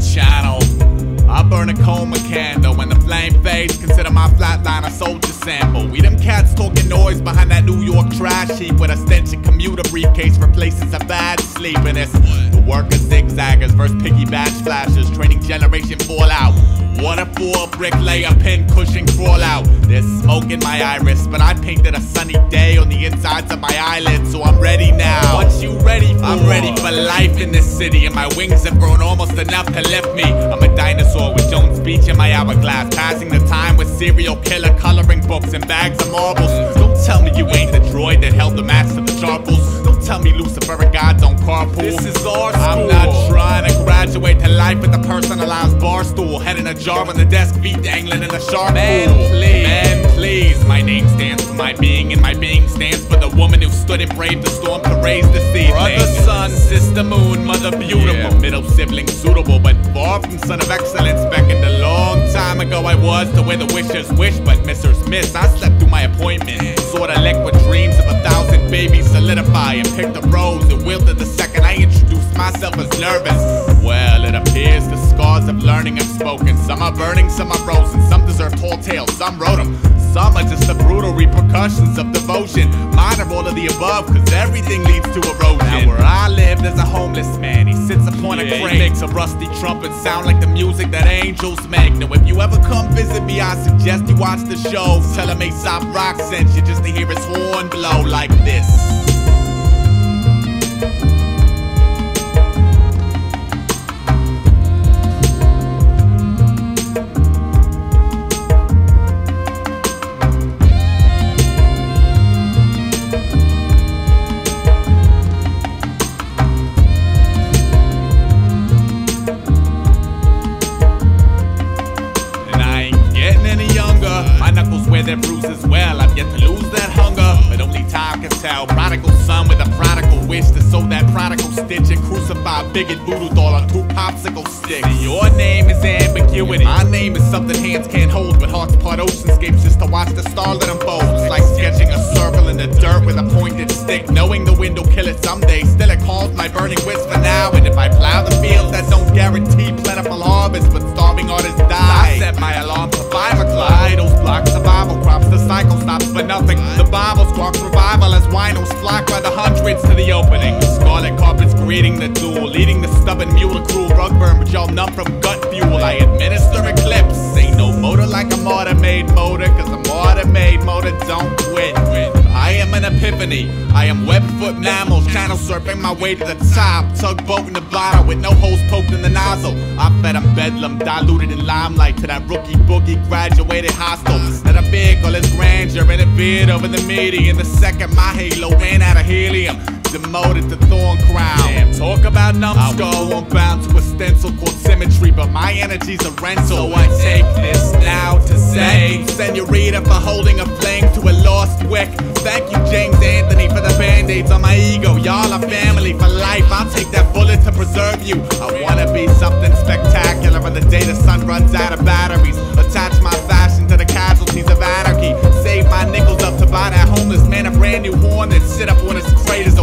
channel. I burn a coma candle. When the flame fades, consider my flatline a soldier sample. We them cats talking noise behind that New York trash heap, with a stench and commuter briefcase replaces a bad sleep. And it's the work of zigzaggers versus piggy batch flashers, training generation fallout. Waterfall, bricklayer, pin cushion, crawl out. There's smoke in my iris, but I painted a sunny day on the insides of my eyelids, so I'm ready now. What you ready for? I'm ready for life in this city, and my wings have grown almost enough to lift me. I'm a dinosaur with Jones Beach in my hourglass, passing the time with serial killer coloring books and bags of marbles. Don't tell me you ain't the droid that held the mask to the charcoals. Don't tell me Luciferic gods don't carpool. This is our school. I'm not trying to graduate to life with a personalized bar stool, head in a jar on the desk, feet dangling in a shark pool. Man, please. My name stands for my being, and my being stands for the woman who stood and braved the storm to raise the seedling. Brother, sun, sister, moon, mother, beautiful. Yeah. Middle sibling, suitable, but far from son of excellence. Beckoned a long time ago I was to where the wishers wish, but missers miss. I slept through my appointment, sorta liquid dreams of 1,000 babies solidify, and picked a rose and wilted the second I introduced myself as nervous. Well, it appears the scars of learning have spoken. Some are burning, some are frozen, some deserve tall tales, some wrote them. Some are just the brutal repercussions of devotion. Mine are all of the above, cause everything leads to erosion. Now where I live, there's a homeless man. He sits upon a crate, makes a rusty trumpet sound like the music that angels make. Now if you ever come visit me, I suggest you watch the show. Tell him Aesop Rock sent you just to hear his horn blow like this. Where their bruises well, I've yet to lose that hunger, but only time can tell. Prodigal son with a prodigal wish to sew that prodigal stitch and crucify a bigot voodoo doll on 2 popsicle sticks. Your name is ambiguity, my name is something hands can't hold, but hearts part oceanscapes just to watch the starlet unfold. It's like sketching a circle in the dirt with a pointed stick, knowing the wind will kill it someday. Still it calls my burning wits for now, and if I plow the fields that don't guarantee plentiful harvest, but starving artists die. I set my alarm for 5 o'clock. Idols block survival crops, the cycle stops for nothing. The Bible squawks revival as winos flock by the hundreds to the opening. Scarlet carpets greeting the duel, leading the stubborn mule to cruel rug burn, but y'all numb from gut fuel. I administer eclipse, ain't no motor like a martyr-made motor, cause a martyr-made motor don't quit. I am an epiphany, I am web-foot mammals, channel surfing my way to the top, tugboat in the bottle with no holes poked in the nozzle. I fed them bedlam, diluted in limelight to that rookie boogie, graduated hostile. That a vehicle is grandeur, interfered over the median. The second my halo ran out of helium, demoted to thorn crown. Damn, talk about numbskull. I'm bound to a stencil called symmetry, but my energy's a rental. So I take this now to say, senorita, for holding a flame to a lost wick. Thank you, James Anthony, for the band-aids on my ego. Y'all are family for life, I'll take that bullet to preserve you. I wanna be something spectacular on the day the sun runs out of batteries. Attach my fashion to the casualties of anarchy. Save my nickels up to buy that homeless man a brand new horn, then sit up on his crate as a